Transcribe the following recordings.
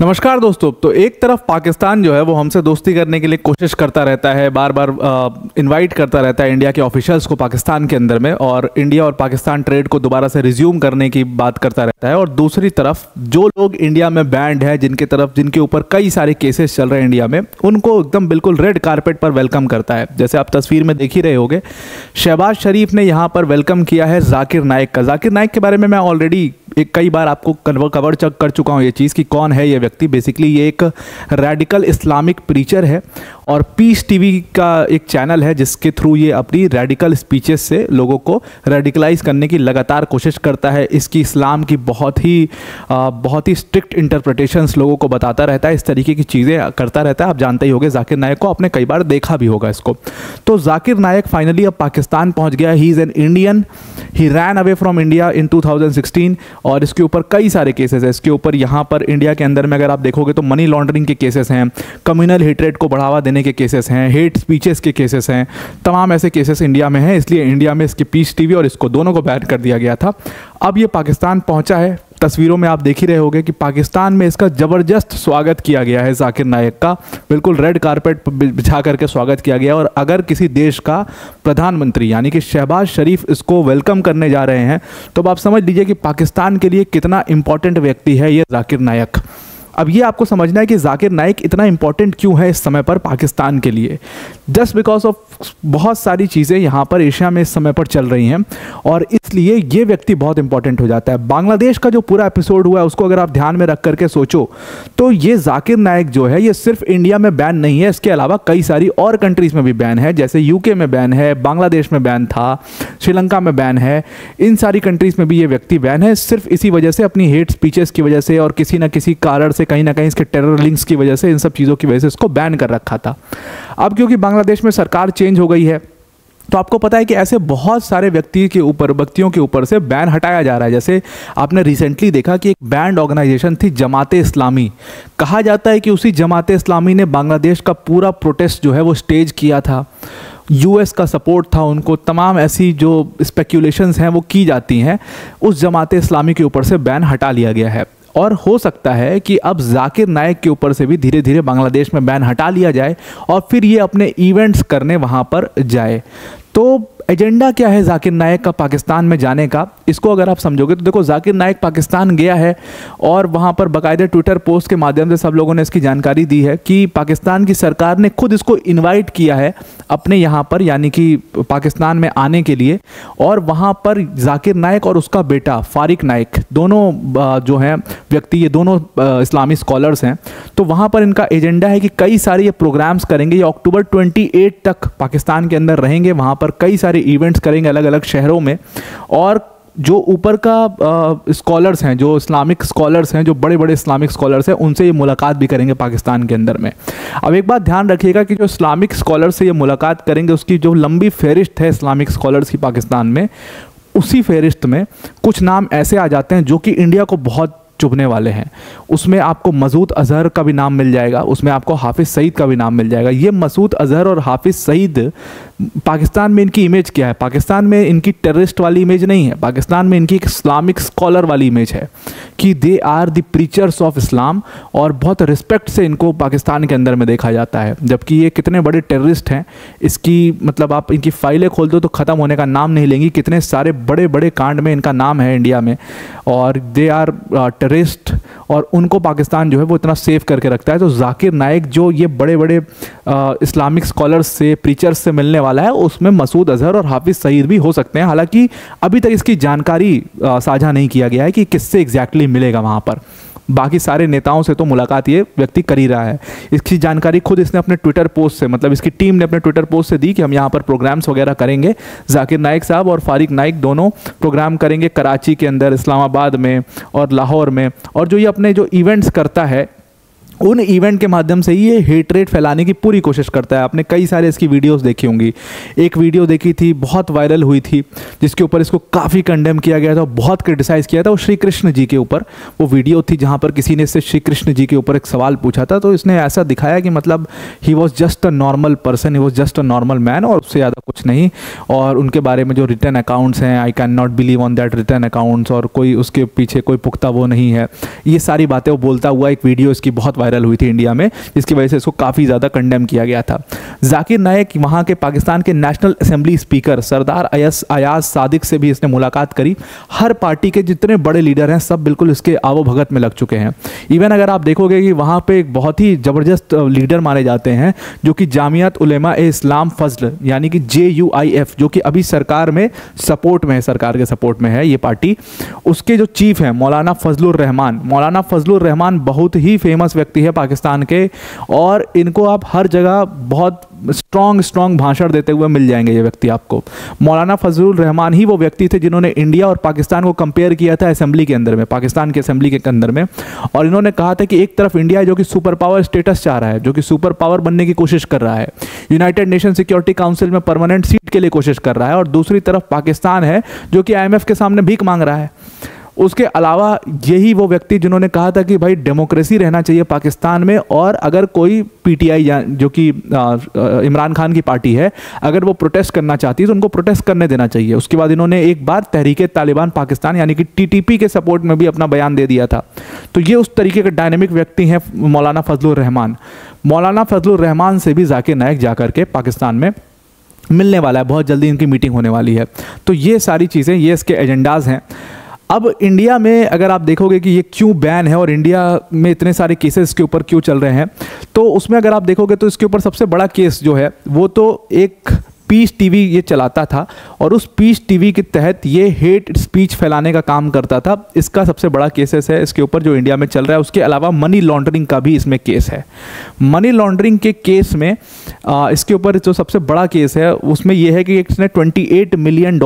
नमस्कार दोस्तों। तो एक तरफ पाकिस्तान जो है वो हमसे दोस्ती करने के लिए कोशिश करता रहता है, बार बार इनवाइट करता रहता है इंडिया के ऑफिशियल्स को पाकिस्तान के अंदर में, और इंडिया और पाकिस्तान ट्रेड को दोबारा से रिज्यूम करने की बात करता रहता है। और दूसरी तरफ जो लोग इंडिया में बैंड है, जिनके ऊपर कई सारे केसेस चल रहे हैं इंडिया में, उनको एकदम बिल्कुल रेड कारपेट पर वेलकम करता है। जैसे आप तस्वीर में देख ही रहे होंगे, शहबाज शरीफ ने यहाँ पर वेलकम किया है जाकिर नाइक का। जाकिर नाइक के बारे में मैं ऑलरेडी कई बार आपको कवर कर चुका हूँ ये चीज़ कि कौन है ये व्यक्ति। बेसिकली ये एक रेडिकल इस्लामिक प्रीचर है और पीस टीवी का एक चैनल है जिसके थ्रू ये अपनी रेडिकल स्पीचेस से लोगों को रेडिकलाइज करने की लगातार कोशिश करता है। इसकी इस्लाम की बहुत ही स्ट्रिक्ट इंटरप्रिटेशंस लोगों को बताता रहता है, इस तरीके की चीज़ें करता रहता है। आप जानते ही होंगे जाकिर नाइक को, आपने कई बार देखा भी होगा इसको। तो जाकिर नाइक फाइनली अब पाकिस्तान पहुँच गया। He is an Indian, he ran away from India in 2016 और इसके ऊपर कई सारे केसेस है। इसके ऊपर यहाँ पर इंडिया के अंदर में अगर आप देखोगे तो मनी लॉन्ड्रिंग के केसेस हैं, कम्युनल हेट्रेड को बढ़ावा देने के केसेस हैं, हेट स्पीचेस के केसेस हैं, तमाम ऐसे केसेस इंडिया में हैं। इसलिए इंडिया में इसके पीस टीवी और इसको दोनों को बैन कर दिया गया था। अब ये पाकिस्तान पहुंचा है। तस्वीरों में आप देख ही रहे होंगे कि पाकिस्तान में इसका ज़बरदस्त स्वागत किया गया है। जाकिर नाइक का बिल्कुल रेड कारपेट बिछा करके स्वागत किया गया। और अगर किसी देश का प्रधानमंत्री यानी कि शहबाज शरीफ इसको वेलकम करने जा रहे हैं तो अब आप समझ लीजिए कि पाकिस्तान के लिए कितना इंपॉर्टेंट व्यक्ति है ये जाकिर नाइक। अब ये आपको समझना है कि जाकिर नाइक इतना इंपॉर्टेंट क्यों है इस समय पर पाकिस्तान के लिए। जस्ट बिकॉज ऑफ बहुत सारी चीज़ें यहाँ पर एशिया में इस समय पर चल रही हैं और इसलिए ये व्यक्ति बहुत इंपॉर्टेंट हो जाता है। बांग्लादेश का जो पूरा एपिसोड हुआ है उसको अगर आप ध्यान में रख करके सोचो तो ये जाकिर नाइक जो है ये सिर्फ इंडिया में बैन नहीं है, इसके अलावा कई सारी और कंट्रीज़ में भी बैन है। जैसे यूके में बैन है, बांग्लादेश में बैन था, श्रीलंका में बैन है, इन सारी कंट्रीज़ में भी ये व्यक्ति बैन है। सिर्फ इसी वजह से, अपनी हेट स्पीचेस की वजह से और किसी न किसी कारण से, कहीं ना कहीं इसके टेरर लिंक्स की वजह से, इन सब चीज़ों की वजह से इसको बैन कर रखा था। अब क्योंकि बांग्लादेश में सरकार चेंज हो गई है तो आपको पता है कि ऐसे बहुत सारे व्यक्तियों के ऊपर से बैन हटाया जा रहा है। जैसे आपने रिसेंटली देखा कि एक बैंड ऑर्गेनाइजेशन थी जमाते इस्लामी। कहा जाता है कि उसी जमाते इस्लामी ने बांग्लादेश का पूरा प्रोटेस्ट जो है वो स्टेज किया था। यूएस का सपोर्ट था उनको। तमाम ऐसी जो स्पेक्यूलेशंस हैं वो की जाती हैं। उस जमाते इस्लामी के ऊपर से बैन हटा लिया गया है और हो सकता है कि अब जाकिर नाइक के ऊपर से भी धीरे धीरे बांग्लादेश में बैन हटा लिया जाए और फिर ये अपने इवेंट्स करने वहाँ पर जाए। तो एजेंडा क्या है जाकिर नाइक का पाकिस्तान में जाने का, इसको अगर आप समझोगे तो देखो, जाकिर नाइक पाकिस्तान गया है और वहाँ पर बाकायदे ट्विटर पोस्ट के माध्यम से सब लोगों ने इसकी जानकारी दी है कि पाकिस्तान की सरकार ने खुद इसको इनवाइट किया है अपने यहाँ पर, यानी कि पाकिस्तान में आने के लिए। और वहाँ पर जाकिर नाइक और उसका बेटा फारिक नाइक, दोनों जो हैं व्यक्ति, ये दोनों इस्लामी स्कॉलर्स हैं। तो वहाँ पर इनका एजेंडा है कि कई सारे ये प्रोग्राम्स करेंगे। ये अक्टूबर 28 तक पाकिस्तान के अंदर रहेंगे, वहाँ पर कई सारे इवेंट्स करेंगे अलग अलग शहरों में। और जो ऊपर का स्कॉलर्स हैं, जो इस्लामिक स्कॉलर्स हैं, जो बड़े बड़े इस्लामिक स्कॉलर्स हैं, उनसे ये मुलाकात भी करेंगे पाकिस्तान के अंदर में। अब एक बात ध्यान रखिएगा कि जो इस्लामिक स्कॉलर्स से ये मुलाकात करेंगे उसकी जो लंबी फहरिस्त है इस्लामिक स्कॉलर्स की पाकिस्तान में, उसी फहरिस्त में कुछ नाम ऐसे आ जाते हैं जो कि इंडिया को बहुत चुभने वाले हैं। उसमें आपको मसूद अजहर का भी नाम मिल जाएगा, उसमें आपको हाफिज़ सईद का भी नाम मिल जाएगा। ये मसूद अजहर और हाफिज़ सईद, पाकिस्तान में इनकी इमेज क्या है? पाकिस्तान में इनकी टेररिस्ट वाली इमेज नहीं है, पाकिस्तान में इनकी एक इस्लामिक स्कॉलर वाली इमेज है कि they are the preachers of Islam, और बहुत रिस्पेक्ट से इनको पाकिस्तान के अंदर में देखा जाता है। जबकि ये कितने बड़े टेररिस्ट हैं, इसकी मतलब आप इनकी फाइलें खोल दो तो ख़त्म होने का नाम नहीं लेंगी। कितने सारे बड़े बड़े कांड में इनका नाम है इंडिया में, और दे आर टेररिस्ट, और उनको पाकिस्तान जो है वो इतना सेफ करके रखता है। तो जाकिर नाइक जो ये बड़े बड़े इस्लामिक स्कॉलर्स से, प्रीचर्स से मिलने वाला है, उसमें मसूद अजहर और हाफिज़ सईद भी हो सकते हैं। हालांकि अभी तक इसकी जानकारी साझा नहीं किया गया है कि किससे एग्जैक्टली मिलेगा वहाँ पर। बाकी सारे नेताओं से तो मुलाकात ये व्यक्ति कर ही रहा है। इसकी जानकारी खुद इसने अपने ट्विटर पोस्ट से, मतलब इसकी टीम ने अपने ट्विटर पोस्ट से दी कि हम यहाँ पर प्रोग्राम्स वगैरह करेंगे। जाकिर नाइक साहब और फारिक नाइक दोनों प्रोग्राम करेंगे कराची के अंदर, इस्लामाबाद में और लाहौर में। और जो ये अपने जो इवेंट्स करता है उन इवेंट के माध्यम से ये हेटरेट फैलाने की पूरी कोशिश करता है। आपने कई सारे इसकी वीडियोस देखी होंगी। एक वीडियो देखी थी, बहुत वायरल हुई थी, जिसके ऊपर इसको काफ़ी कंडेम किया गया था, बहुत क्रिटिसाइज़ किया था। वो श्री कृष्ण जी के ऊपर वो वीडियो थी, जहाँ पर किसी ने इससे श्री कृष्ण जी के ऊपर एक सवाल पूछा था, तो इसने ऐसा दिखाया कि मतलब he was just a normal person, he was just a normal man, और उससे ज़्यादा कुछ नहीं। और उनके बारे में जो रिटर्न अकाउंट्स हैं, I can not believe on that return accounts, और कोई उसके पीछे कोई पुख्ता वो नहीं है, ये सारी बातें वो बोलता हुआ एक वीडियो इसकी बहुत वायरल हुई थी इंडिया में, जिसकी वजह से इसको काफ़ी ज़्यादा कंडेम किया गया था। जाकिर नायक वहाँ के पाकिस्तान के national assembly speaker Sardar Ayaz Sadiq से भी इसने मुलाकात करी। हर पार्टी के जितने बड़े लीडर हैं सब बिल्कुल इसके आवोभगत में लग चुके हैं। इवन अगर आप देखोगे कि वहाँ पे एक बहुत ही ज़बरदस्त लीडर माने जाते हैं जो कि जामियत उलेमा ए इस्लाम फजल यानी कि JUIF, जो कि अभी सरकार में सपोर्ट में है, सरकार के सपोर्ट में है ये पार्टी, उसके जो चीफ हैं मौलाना फजलुर रहमान। मौलाना फजलुर रहमान बहुत ही फेमस व्यक्ति है पाकिस्तान के, और इनको आप हर जगह बहुत स्ट्रॉन्ग भाषण देते हुए मिल जाएंगे ये व्यक्ति आपको। मौलाना फजलुर रहमान ही वो व्यक्ति थे जिन्होंने इंडिया और पाकिस्तान को कंपेयर किया था असेंबली के अंदर में, पाकिस्तान के असेंबली के अंदर में, और इन्होंने कहा था कि एक तरफ इंडिया है जो कि सुपर पावर स्टेटस चाह रहा है, जो कि सुपर पावर बनने की कोशिश कर रहा है, यूनाइटेड नेशन सिक्योरिटी काउंसिल में परमानेंट सीट के लिए कोशिश कर रहा है, और दूसरी तरफ पाकिस्तान है जो कि IMF के सामने भीख मांग रहा है। उसके अलावा यही वो व्यक्ति जिन्होंने कहा था कि भाई डेमोक्रेसी रहना चाहिए पाकिस्तान में, और अगर कोई PTI जो कि इमरान खान की पार्टी है, अगर वो प्रोटेस्ट करना चाहती है तो उनको प्रोटेस्ट करने देना चाहिए। उसके बाद इन्होंने एक बार तहरीके तालिबान पाकिस्तान यानी कि TTP के सपोर्ट में भी अपना बयान दे दिया था। तो ये उस तरीके के डायनेमिक व्यक्ति हैं मौलाना फजलुर रहमान। मौलाना फजलुर रहमान से भी जाकिर नायक जाकर के पाकिस्तान में मिलने वाला है, बहुत जल्दी इनकी मीटिंग होने वाली है। तो ये सारी चीज़ें, ये इसके एजेंडाज हैं। अब इंडिया में अगर आप देखोगे कि ये क्यों बैन है और इंडिया में इतने सारे केसेस के ऊपर क्यों चल रहे हैं, तो उसमें अगर आप देखोगे तो इसके ऊपर सबसे बड़ा केस जो है वो तो एक पीस टीवी ये चलाता था, और उस पीस टीवी के तहत ये हेट स्पीच फैलाने का काम करता था। इसका सबसे बड़ा केसेस है इसके ऊपर जो इंडिया में चल रहा है। उसके अलावा मनी लॉन्ड्रिंग का भी इसमें केस है। मनी लॉन्ड्रिंग के केस में इसके ऊपर जो सबसे बड़ा केस है उसमें यह है कि इसने $28 मिलियन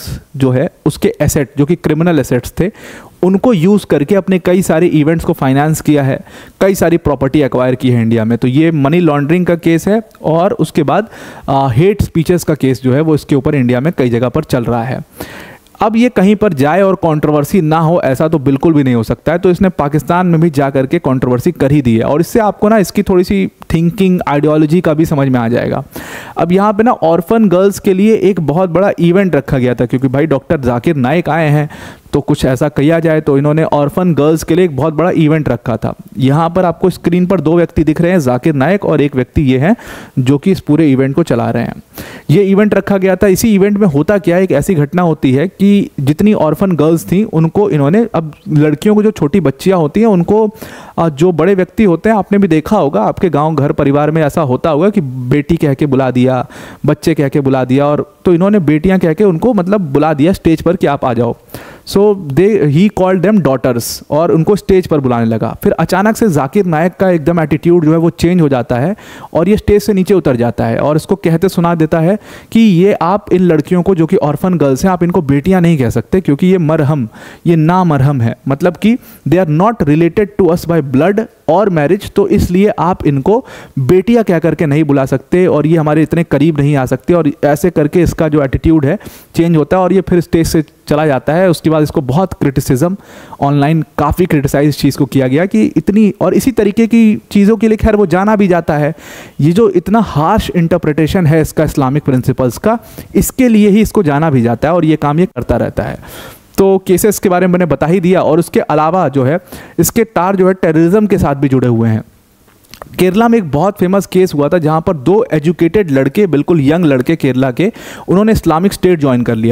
जो है उसके एसेट, जो कि क्रिमिनल एसेट्स थे, उनको यूज़ करके अपने कई सारे इवेंट्स को फाइनेंस किया है, कई सारी प्रॉपर्टी एक्वायर की है इंडिया में। तो ये मनी लॉन्ड्रिंग का केस है, और उसके बाद हेट स्पीचेस का केस जो है वो इसके ऊपर इंडिया में कई जगह पर चल रहा है। अब ये कहीं पर जाए और कंट्रोवर्सी ना हो ऐसा तो बिल्कुल भी नहीं हो सकता है, तो इसने पाकिस्तान में भी जा करके कंट्रोवर्सी कर ही दी है, और इससे आपको ना इसकी थोड़ी सी थिंकिंग आइडियोलॉजी का भी समझ में आ जाएगा। अब यहाँ पे ना ऑर्फन गर्ल्स के लिए एक बहुत बड़ा इवेंट रखा गया था, क्योंकि भाई डॉक्टर जाकिर नायक आए हैं तो कुछ ऐसा किया जाए, तो इन्होंने ऑर्फन गर्ल्स के लिए एक बहुत बड़ा इवेंट रखा था। यहाँ पर आपको स्क्रीन पर दो व्यक्ति दिख रहे हैं, जाकिर नायक और एक व्यक्ति ये हैं जो कि इस पूरे इवेंट को चला रहे हैं। ये इवेंट रखा गया था। इसी इवेंट में होता क्या है, एक ऐसी घटना होती है कि जितनी ऑर्फन गर्ल्स थी उनको इन्होंने, अब लड़कियों को जो छोटी बच्चियाँ होती हैं उनको जो बड़े व्यक्ति होते हैं, आपने भी देखा होगा आपके गाँव घर परिवार में ऐसा होता होगा कि बेटी कह के बुला दिया, बच्चे कह के बुला दिया, और तो इन्होंने बेटियां कह के उनको मतलब बुला दिया स्टेज पर कि आप आ जाओ। So he called them daughters, और उनको स्टेज पर बुलाने लगा। फिर अचानक से जाकिर नायक का एकदम एटीट्यूड जो है वो चेंज हो जाता है, और ये स्टेज से नीचे उतर जाता है और इसको कहते सुना देता है कि ये आप इन लड़कियों को जो कि ऑर्फन गर्ल्स हैं, आप इनको बेटियां नहीं कह सकते, क्योंकि ये मरहम, ये ना मरहम है, मतलब कि they are not related to us by blood और मैरिज, तो इसलिए आप इनको बेटियां कह करके नहीं बुला सकते, और ये हमारे इतने करीब नहीं आ सकते। और ऐसे करके इसका जो एटीट्यूड है चेंज होता है, और ये फिर स्टेज से चला जाता है। उसके बाद इसको बहुत क्रिटिसिज्म ऑनलाइन, काफ़ी क्रिटिसाइज चीज़ को किया गया कि इतनी, और इसी तरीके की चीज़ों के लिए खैर वो जाना भी जाता है। ये जो इतना हार्श इंटरप्रिटेशन है इसका इस्लामिक प्रिंसिपल्स का, इसके लिए ही इसको जाना भी जाता है, और ये काम ये करता रहता है। तो केसेस के बारे में मैंने बता ही दिया, और उसके अलावा जो है इसके तार जो है टेररिज्म के साथ भी जुड़े हुए हैं। केरला में एक बहुत फेमस केस हुआ था जहां पर दो एजुकेटेड लड़के, बिल्कुल यंग लड़के केरला के, उन्होंने इस्लामिक स्टेट ज्वाइन कर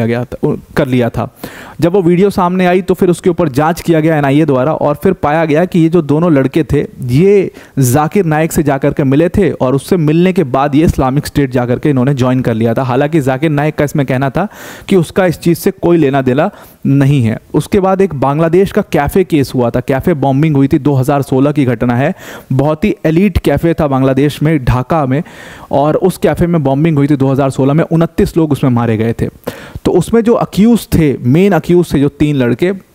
लिया था। जब वो वीडियो सामने आई तो फिर उसके ऊपर जांच किया गया NIA द्वारा, और फिर पाया गया कि ये जो दोनों लड़के थे ये जाकिर नायक से जाकर के मिले थे, और उससे मिलने के बाद ये इस्लामिक स्टेट जाकर के इन्होंने ज्वाइन कर लिया था। हालांकि जाकिर नायक का इसमें कहना था कि उसका इस चीज़ से कोई लेना देना नहीं है। उसके बाद एक बांग्लादेश का कैफ़े केस हुआ था, कैफ़े बॉम्बिंग हुई थी, 2016 की घटना है। बहुत ही एलीट कैफ़े था बांग्लादेश में, ढाका में, और उस कैफ़े में बॉम्बिंग हुई थी 2016 में। 29 लोग उसमें मारे गए थे। तो उसमें जो अक्यूज थे, मेन अक्यूज थे जो 3 लड़के,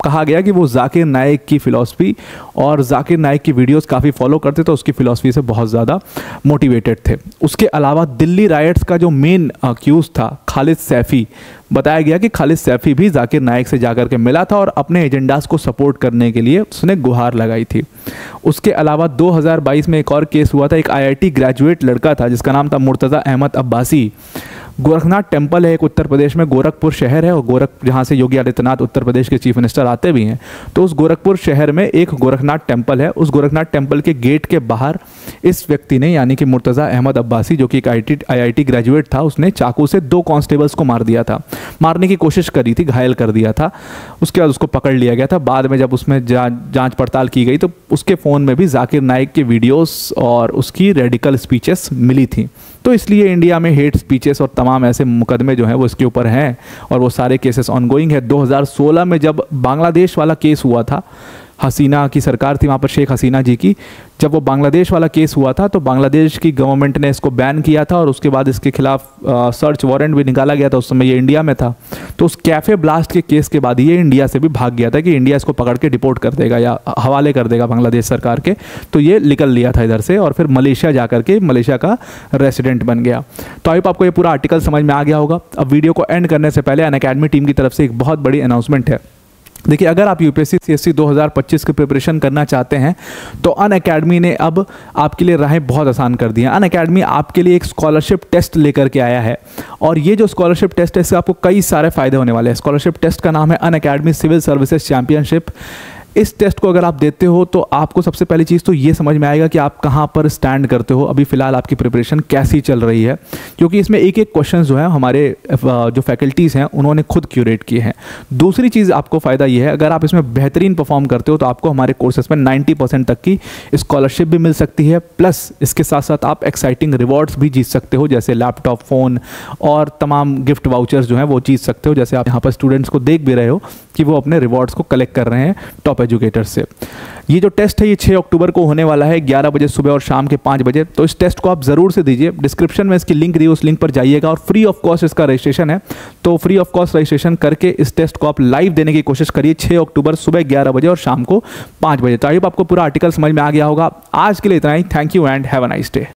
कहा गया कि वो जाकिर नाइक की फ़िलॉसफी और जाकिर नाइक की वीडियोस काफ़ी फॉलो करते थे, उसकी फ़िलॉसफी से बहुत ज़्यादा मोटिवेटेड थे। उसके अलावा दिल्ली राइट्स का जो मेन अक्यूज़ था खालिद सैफ़ी, बताया गया कि खालिद सैफ़ी भी जाकिर नाइक से जाकर के मिला था और अपने एजेंडास को सपोर्ट करने के लिए उसने गुहार लगाई थी। उसके अलावा 2022 में एक और केस हुआ था, एक IIT ग्रेजुएट लड़का था जिसका नाम था मुर्तज़ा अहमद अब्बासी। गोरखनाथ टेम्पल है एक उत्तर प्रदेश में, गोरखपुर शहर है, और जहाँ से योगी आदित्यनाथ उत्तर प्रदेश के चीफ मिनिस्टर आते भी हैं, तो उस गोरखपुर शहर में एक गोरखनाथ टेम्पल है। उस गोरखनाथ टेम्पल के गेट के बाहर इस व्यक्ति ने, यानी कि मुर्तज़ा अहमद अब्बासी, जो कि एक IIT ग्रेजुएट था, उसने चाकू से 2 कांस्टेबल्स को मार दिया था, मारने की कोशिश करी थी, घायल कर दिया था। उसके बाद उसको पकड़ लिया गया था। बाद में जब उसमें जांच पड़ताल की गई तो उसके फ़ोन में भी जाकिर नाइक के वीडियोस और उसकी रेडिकल स्पीचेस मिली थी। तो इसलिए इंडिया में हेट स्पीचेस और तमाम ऐसे मुकदमे जो हैं वो इसके ऊपर हैं और वो सारे केसेस ऑनगोइंग है। 2016 में जब बांग्लादेश वाला केस हुआ था, हसीना की सरकार थी वहाँ पर, शेख हसीना जी की, जब वो बांग्लादेश वाला केस हुआ था तो बांग्लादेश की गवर्नमेंट ने इसको बैन किया था और उसके बाद इसके खिलाफ सर्च वारंट भी निकाला गया था। उस समय ये इंडिया में था, तो उस कैफ़े ब्लास्ट के केस के बाद ये इंडिया से भी भाग गया था कि इंडिया इसको पकड़ के डिपोर्ट कर देगा या हवाले कर देगा बांग्लादेश सरकार के। तो ये निकल लिया था इधर से और फिर मलेशिया जा करके मलेशिया का रेसिडेंट बन गया। तो आई होप आपको ये पूरा आर्टिकल समझ में आ गया होगा। अब वीडियो को एंड करने से पहले अनअकैडमी टीम की तरफ से एक बहुत बड़ी अनाउंसमेंट है। देखिए, अगर आप UPSC CSC 2025 की प्रिपरेशन करना चाहते हैं तो अनअकैडमी ने अब आपके लिए राहें बहुत आसान कर दी हैं। अनअकैडमी आपके लिए एक स्कॉलरशिप टेस्ट लेकर के आया है और ये जो स्कॉलरशिप टेस्ट है इससे आपको कई सारे फायदे होने वाले हैं। स्कॉलरशिप टेस्ट का नाम है अनअकैडमी सिविल सर्विसेज चैंपियनशिप। इस टेस्ट को अगर आप देते हो तो आपको सबसे पहली चीज़ तो ये समझ में आएगा कि आप कहाँ पर स्टैंड करते हो, अभी फ़िलहाल आपकी प्रिपरेशन कैसी चल रही है, क्योंकि इसमें एक एक क्वेश्चन जो है हमारे जो फैकल्टीज़ हैं उन्होंने खुद क्यूरेट किए हैं। दूसरी चीज़ आपको फ़ायदा ये है, अगर आप इसमें बेहतरीन परफॉर्म करते हो तो आपको हमारे कोर्सेज में 90% तक की स्कॉलरशिप भी मिल सकती है, प्लस इसके साथ साथ आप एक्साइटिंग रिवॉर्ड्स भी जीत सकते हो, जैसे लैपटॉप, फ़ोन और तमाम गिफ्ट वाउचर्स जो हैं वो जीत सकते हो। जैसे आप यहाँ पर स्टूडेंट्स को देख भी रहे हो कि वो अपने रिवॉर्ड्स को कलेक्ट कर रहे हैं टॉप एजुकेटर से। ये जो टेस्ट है ये 6 अक्टूबर को होने वाला है, 11 बजे सुबह और शाम के 5 बजे। तो इस टेस्ट को आप ज़रूर से दीजिए। डिस्क्रिप्शन में इसकी लिंक दी, उस लिंक पर जाइएगा और फ्री ऑफ कॉस्ट इसका रजिस्ट्रेशन है। तो फ्री ऑफ कॉस्ट रजिस्ट्रेशन करके इस टेस्ट को आप लाइव देने की कोशिश करिए 6 अक्टूबर सुबह 11 बजे और शाम को 5 बजे। तो आई होप आपको पूरा आर्टिकल समझ में आ गया होगा। आज के लिए इतना ही। Thank you and have a nice day.